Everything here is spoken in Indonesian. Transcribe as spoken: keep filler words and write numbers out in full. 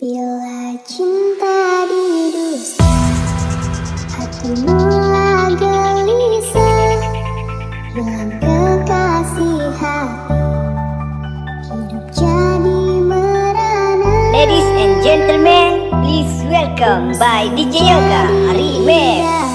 Bila cinta didusta, hati mulai gelisah. Hilang kekasih hati, hidup jadi merana. Ladies and gentlemen, please welcome by D J Yoga Remix.